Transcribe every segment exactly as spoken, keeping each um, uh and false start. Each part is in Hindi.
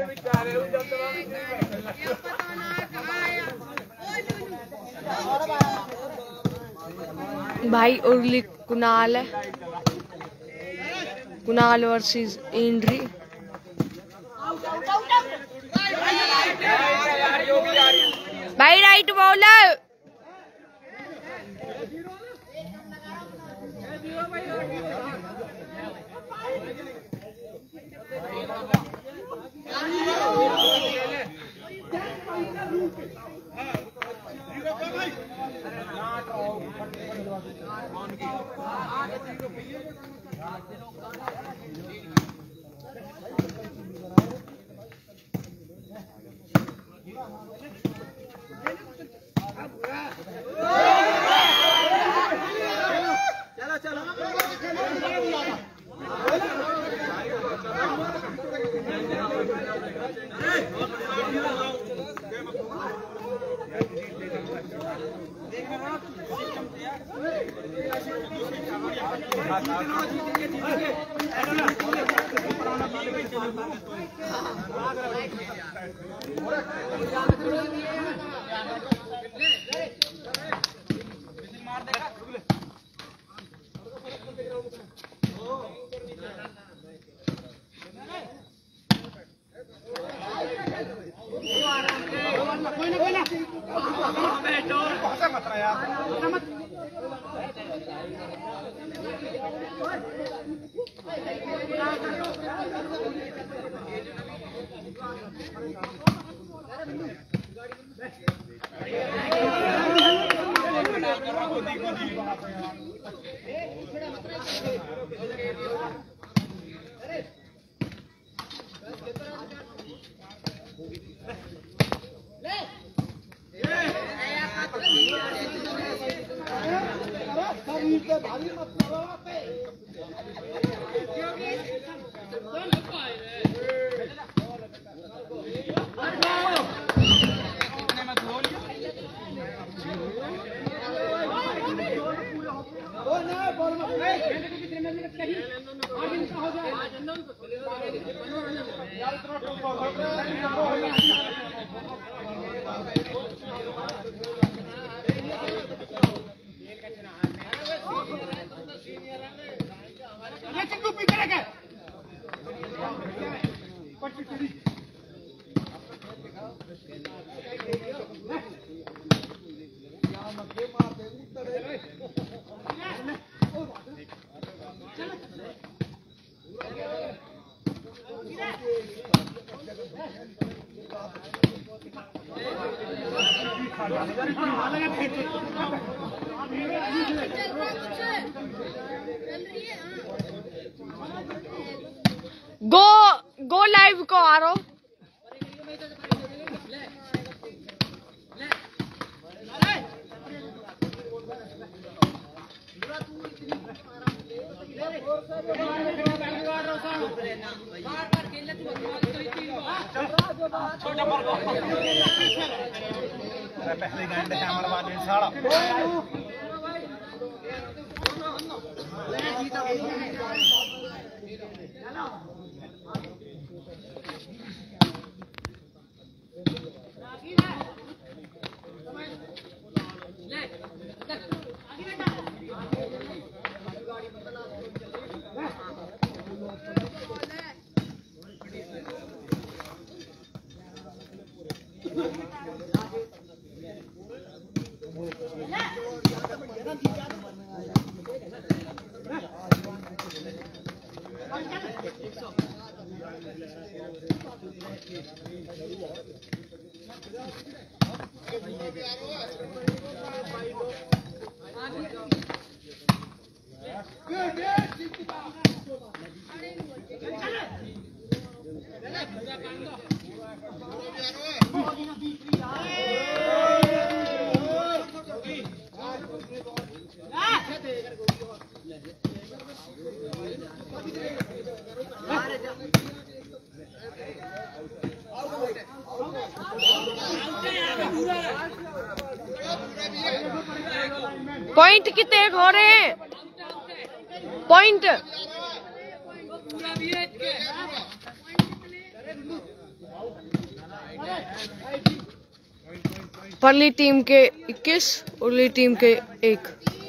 भाई उर्ली कुणाल है, कुणाल वर्सेस इंड्री। भाई right bowler go go live को आ रहा हूँ। पहले घंटे से हमारे बाद साड़ा पॉइंट कितने हो रहे हैं? पॉइंट परली टीम के इक्कीस, उरली टीम के एक।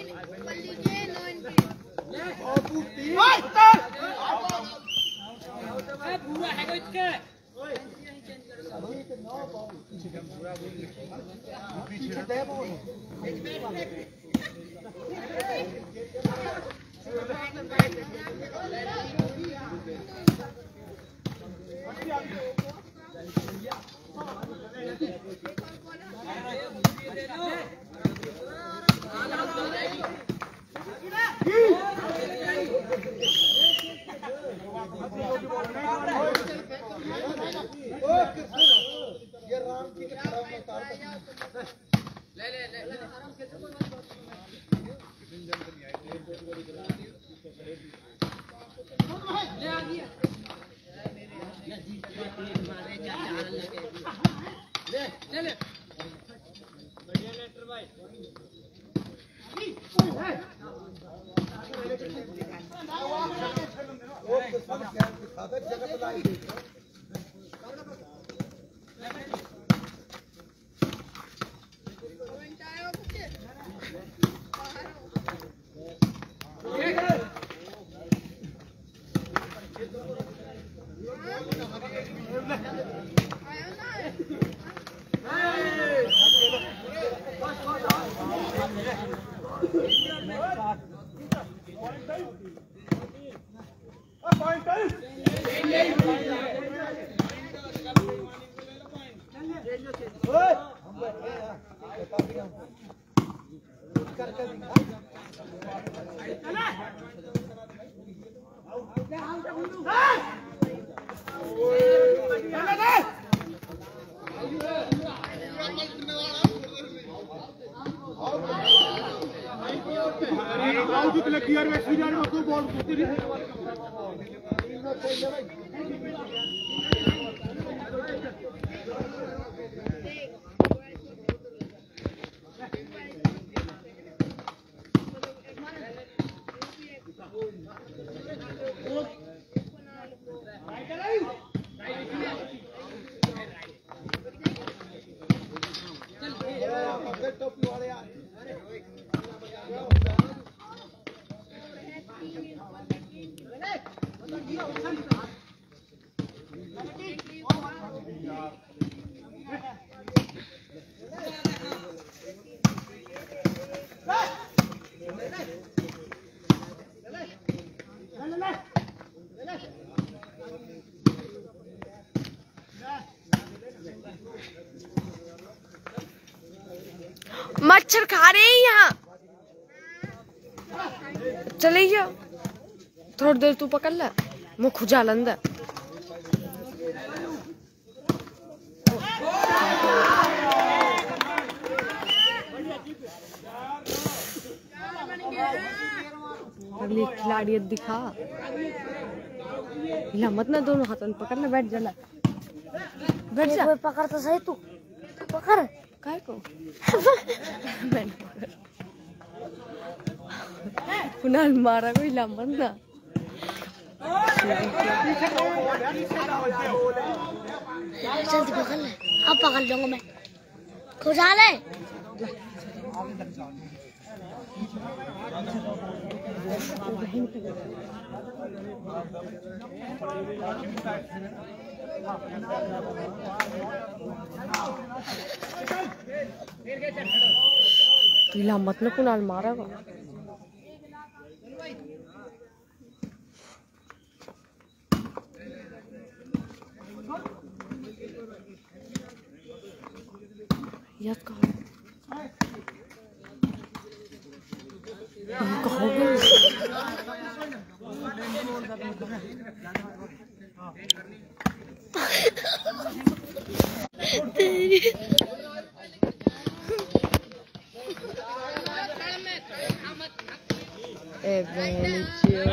मच्छर खा रहे हैं यहाँ। चले जाओ, थोड़ी देर तू पकड़ ले, मुँह खुजा लंदा। अगली खिलाड़ी दिखा हिला मत ना, दोनों हाथों में पकड़ ले, बैठ जा, बैठ जा। पकड़ तो सही, तू पकड़ काय को कुणाल मारा कोई लंबा ना। जल्दी पकड़ ले, अब पकड़ लूंगा मैं, खुजा ले। तुला मत न कुणाल मारेगा। याद कहाँ कहाँ गए? ए बेनिचियो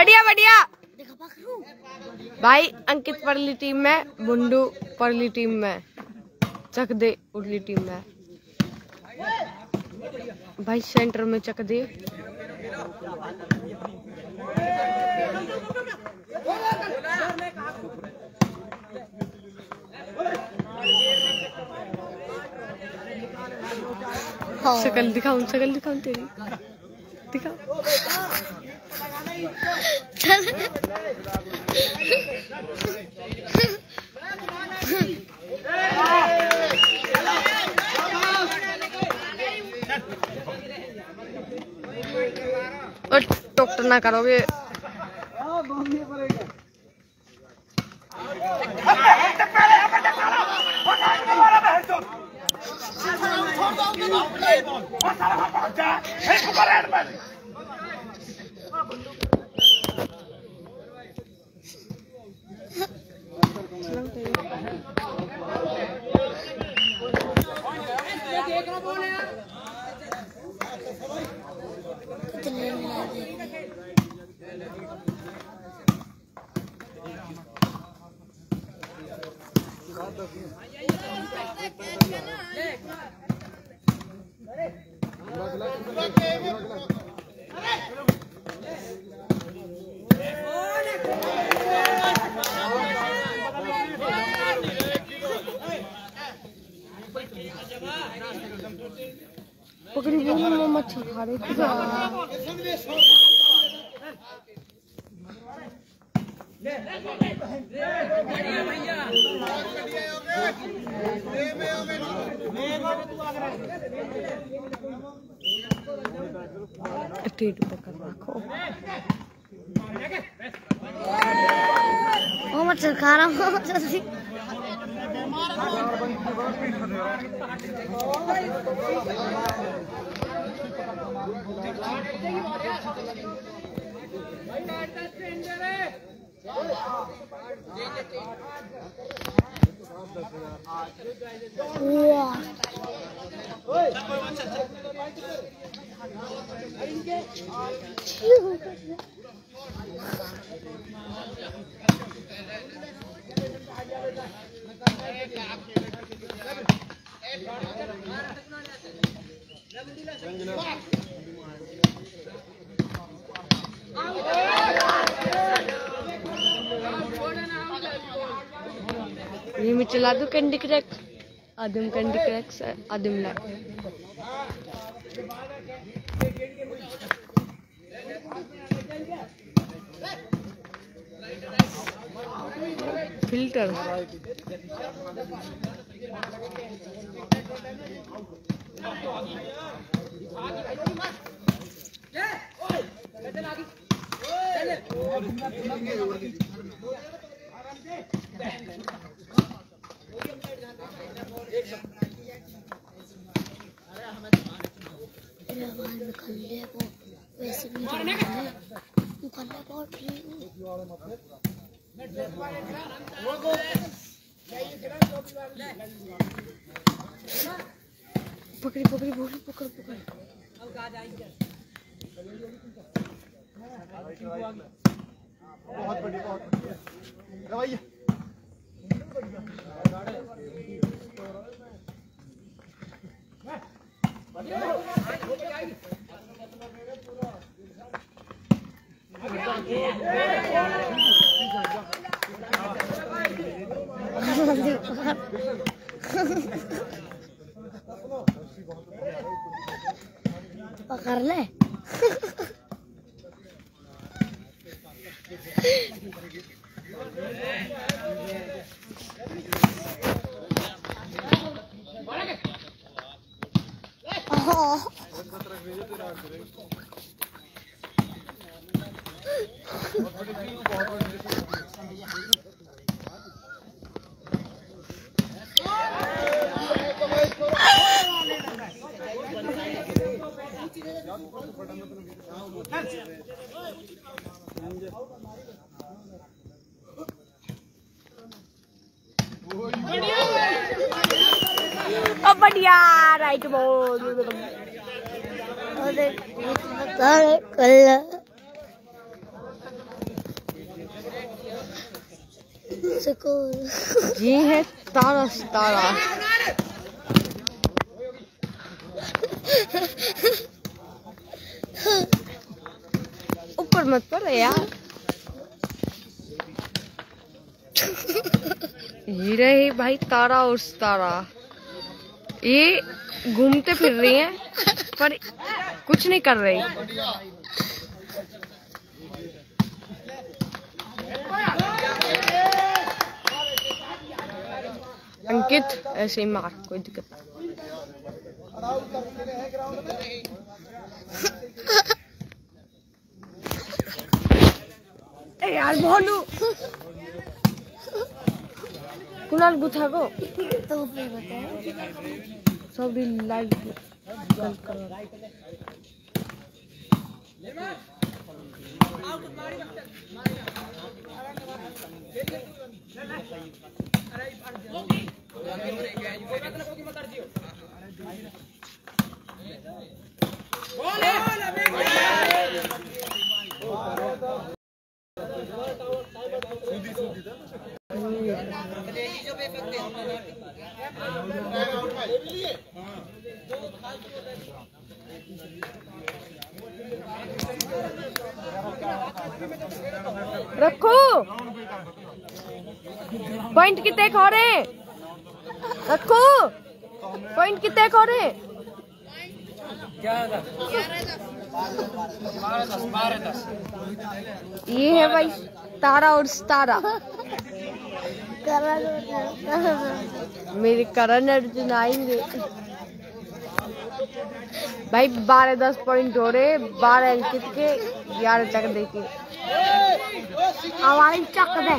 बढ़िया बढ़िया। देखा पकड़ू भाई अंकित परली टीम में, बुंडू परली टीम में, चक दे उर्ली टीम में। भाई सेंटर में चक दे। शकल दिखाऊं, शकल दिखाऊं तेरी, दिखा। और टोक्टर ना करोगे। पकड़ी वो मच्छर खा रहे थे। पकड़ रखो। वो मच्छर खा रहा हूँ जल्दी। ये मैं चला दूं candy crack. Adam candy crack से आदम ला फिल्टर। वैसे भी पकड़ी पकड़ी बोली पकड़ पकड़। बहुत बढ़िया बहुत बढ़िया। पकड़ ले। अब बढ़िया राइट बॉल। अरे कल स्कोर ये है तारा सितारा। ऊपर मत पड़ यार। ये रहे भाई तारा और सितारा। ये घूमते फिर रही हैं पर कुछ नहीं कर रही। अंकित ऐसे ही मार, कोई दिक्कत नहीं। ए यार भानु कुणाल गुथा को तो फिर बताए सब लाइव गलत कर। रखो पॉइंट कितने खो रहे। रखो पॉइंट कितने खो रहे। ये है भाई तारा और सितारा। मेरे करण अर्जुन आएंगे भाई। बारह दस पॉइंट हो रहे, बारह अंकित के, ग्यारह तक देखिए। हमारी चक दे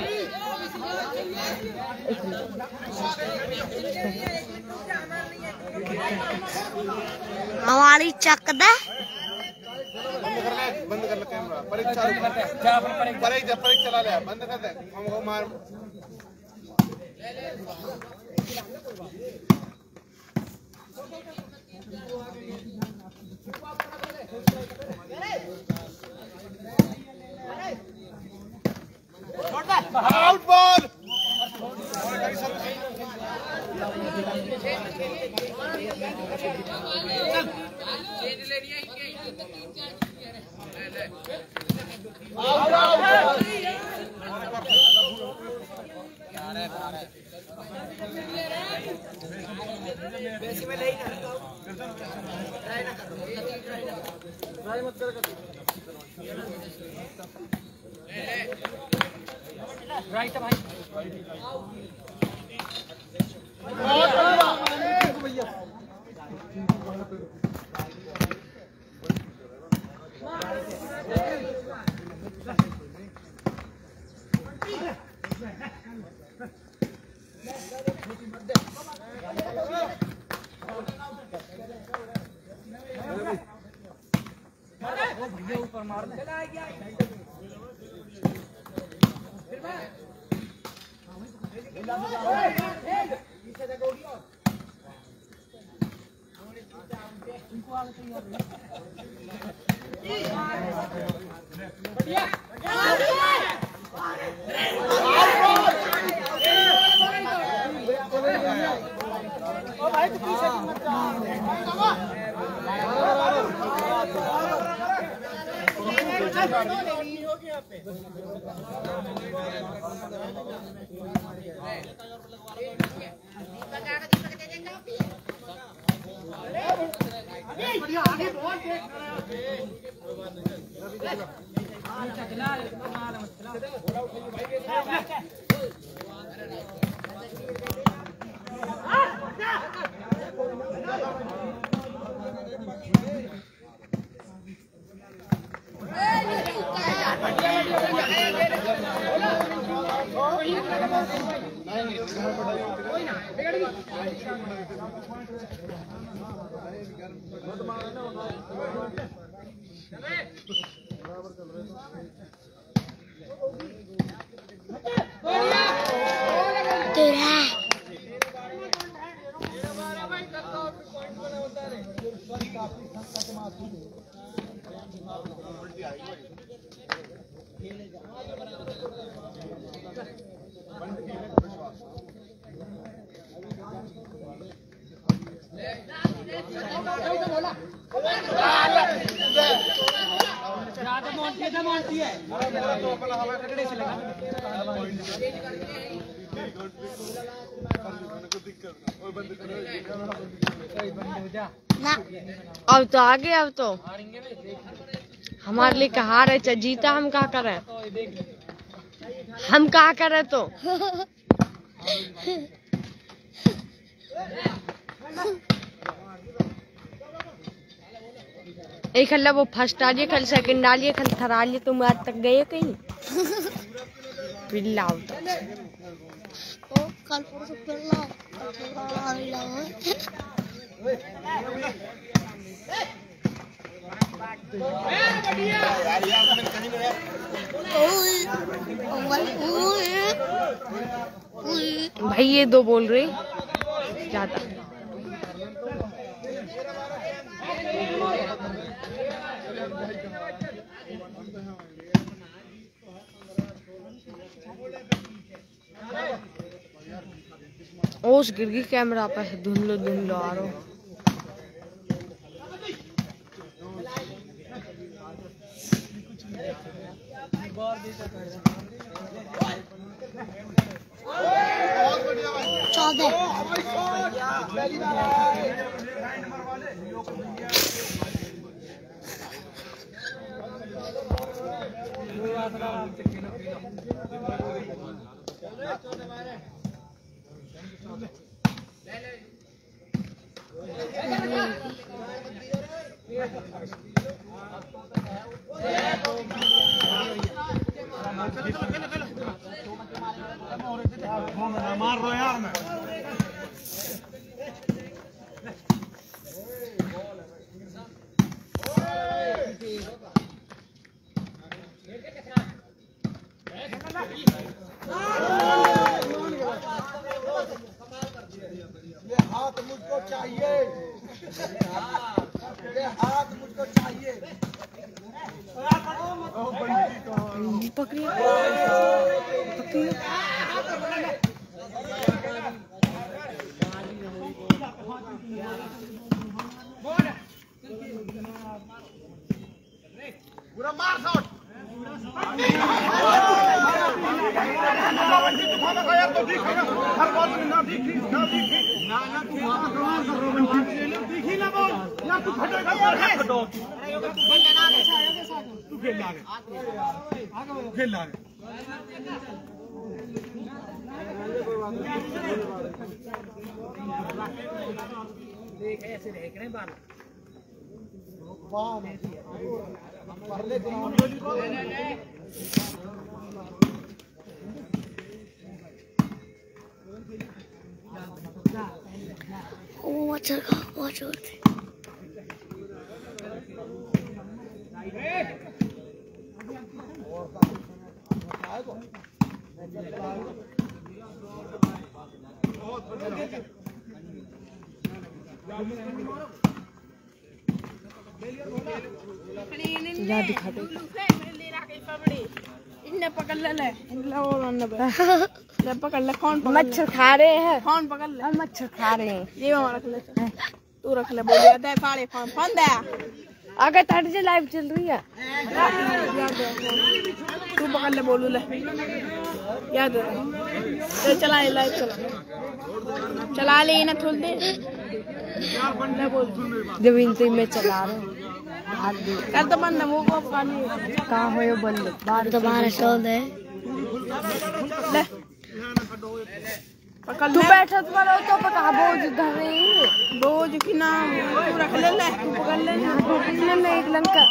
हमारी चक दे। बंद कर ले कैमरा। परीक्षा परीक्षा परीक्षा चला ले, बंद कर दे। हमको मार आउट बॉल। राइट भाई। ऊपर मार दे। ना अब तो आगे, अब तो हमारे लिए कहा रहे चा जीता, हम क्या करें, हम क्या करें तो एक खल्ला वो फर्स्ट आ जाए, कल सेकंड आ जाए, कल थर्ड आ जाए। तुम आज तक गए कहीं बिल्ला होता ओ कल परसों पिल्ला आ रही भाई। ये दो बोल रहे ज्यादा। ओस गिर गई कैमरा पे, धुंधलो धुंधलो आ रहा। चौदह मार रो यार मैं। ये हाथ मुझको चाहिए, ये हाथ मुझको चाहिए। पकड़िए पूरा मार शॉट। हर बॉल में ना दिखी ना दिखी ना ना तू वहां कमाल कर रहा है, दिखी ना बॉल या तू खटेगा खटो तू खेल ला रे, खेल ला रे। देख ऐसे देख रहे हैं बाल पहले ग्राउंड ओ मच्छर का बहुत जोर से जा दिखा दे। इन्हें पकड़ ले ले इन्हें वो मारना पड़ेगा। ले पकड़ ले, कौन पकड़ ले? मच्छर खा रहे हैं, कौन पकड़ ले? हम मच्छर खा रहे हैं। ये वहाँ रख ले, तू रख ले। बोलिया दे साढ़े फोन फोन दे। अगर थर्ड से लाइव चल रही है, तू पकड़ ले, बोलू ले याद है। ले चला ले, लाइव चला चला ले इन्हें थोड़ दे। ले बोल जब इनसे मैं चला रहा हूँ हाथ दे कर तो बंद है वो को पानी कहाँ हो ये बंद बाहर तो बाहर सो दे। ले पकड़ तू ले। बैठा तुम्हारा तो पका बोझ धर रही बोझ की ना तू रख ले, ले तू पकड़ ले। इसलिए मैं एक लंका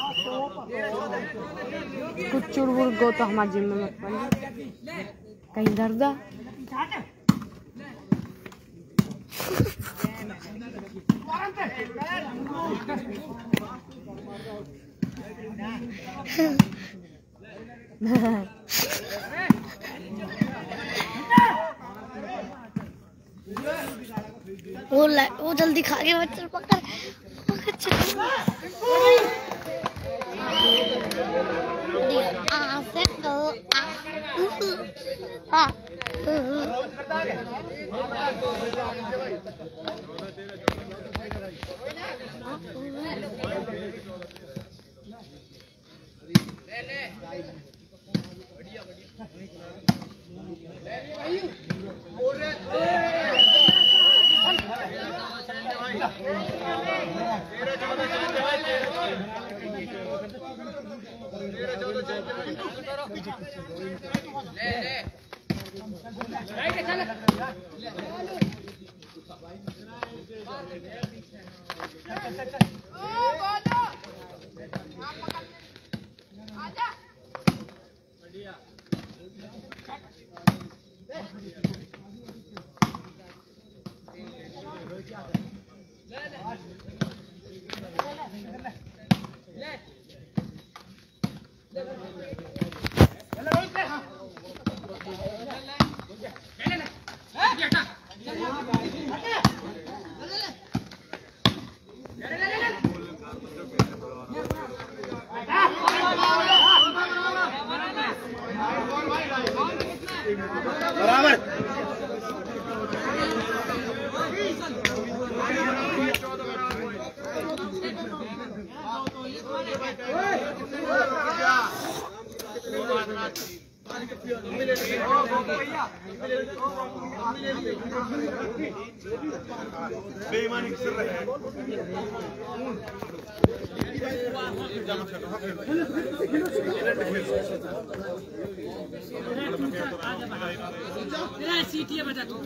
कुछ चुड़बुड़ गो तो हमारे जिम में मत पड़ कहीं दर्दा। वो वो जल्दी खा के मच्छर पकड़ पकड़ चल। आ से तो आ हाँ ले ले बराबर बेईमानी कर रहे हैं सीटियां बजा तू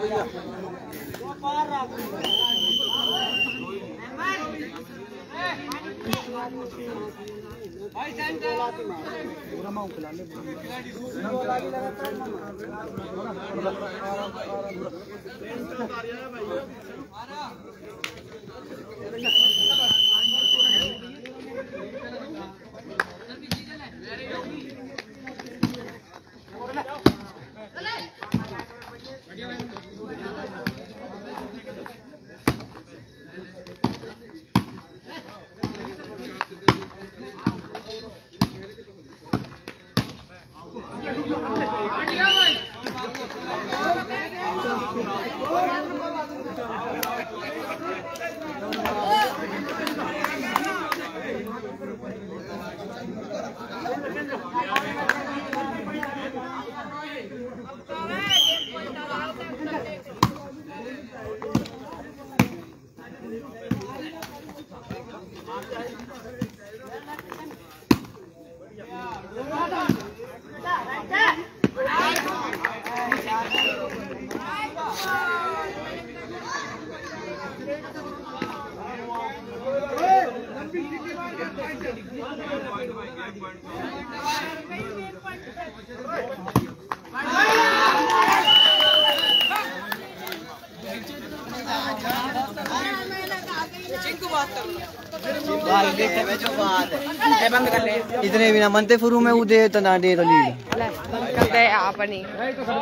इतने बिना मनते शुरू में वो दे तो ना दे तो लीड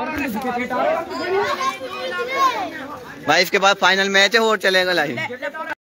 भाई इसके बाद फाइनल मैच है और चलेगा लाइव।